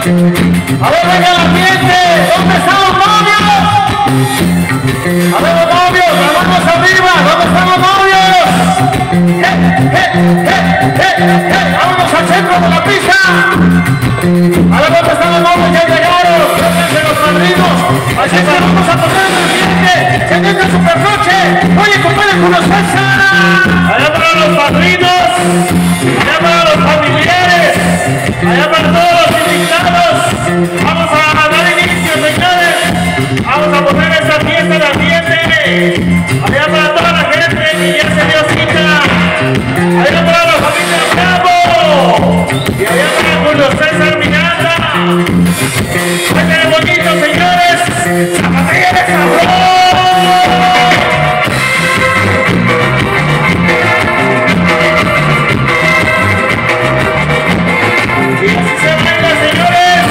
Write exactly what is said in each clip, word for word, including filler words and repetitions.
A ver, venga el ambiente. ¿Dónde están los novios? A ver, los novios, las manos arriba. ¿Dónde están los novios? ¡Eh, eh, eh, eh, eh! ¡Vámonos al centro de la pista! A ver, ¿dónde están los novios? Ya llegaron. Tráiganse los padrinos. Así es que vamos a poner el ambiente. Se viene super noche. Oye, compadre, con los salsa. Allá para los padrinos. Allá para los familiares. Allá para todos los invitados. Vamos a dar inicio, señores. Vamos a poner esta fiesta de ambiente. Allá para toda la gente que ya se dio cita. Allá para la familia Bravo. Y allá para Julio César Miranda. ¡Qué bonito, señores! ¡Zapatilla de sabor! Y así se baila, señores.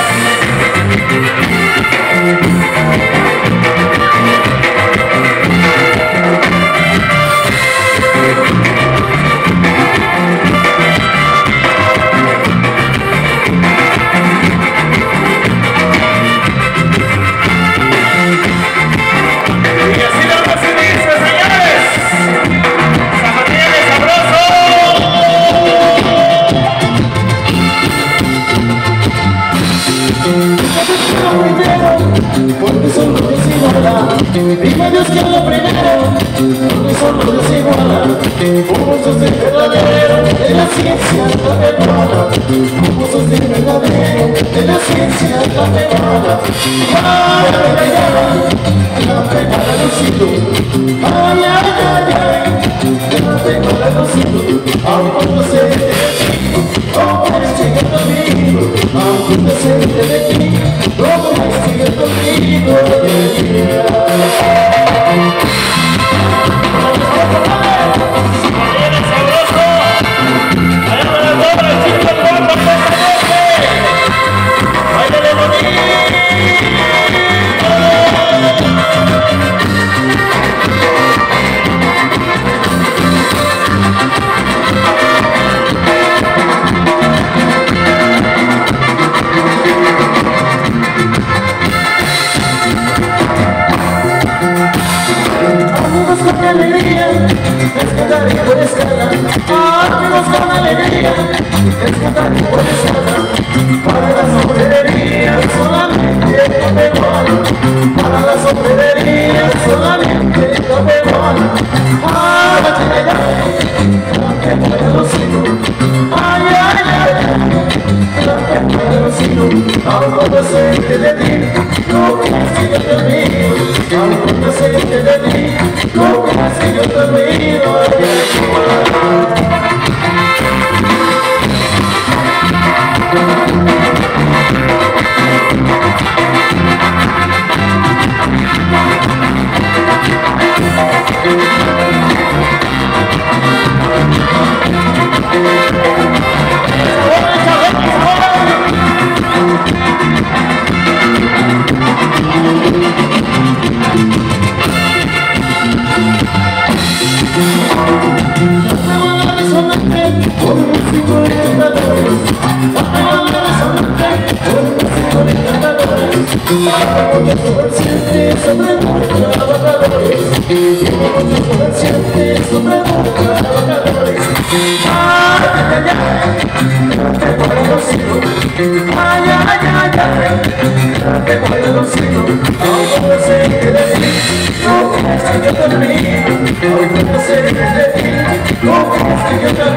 Porque son los desiguales, dime Dios que es lo primero, porque son los desiguales, como sos de verdadero, de la ciencia peruana, como sos de verdadero, de la ciencia peruana. Ay, ay, ay, ay, la prepara los hilos, ay, ay, ay, ay, la prepara los hilos, aunque no se te destino, como es llegar conmigo, aunque no se te destino, como es llegar conmigo, con alegría, es cantar y por escala. Amigos con alegría, es cantar y por escala. Para la sombrerería solamente la peruana. Para la sombrerería solamente la peruana. Ay, ay, ay, la que muere los hijos. Ay, ay, ay, la que muere los hijos. Aunque no sé que de ti, no quieres que yo te miro. Aunque no sé que de ti, no quieres que yo te miro. Yo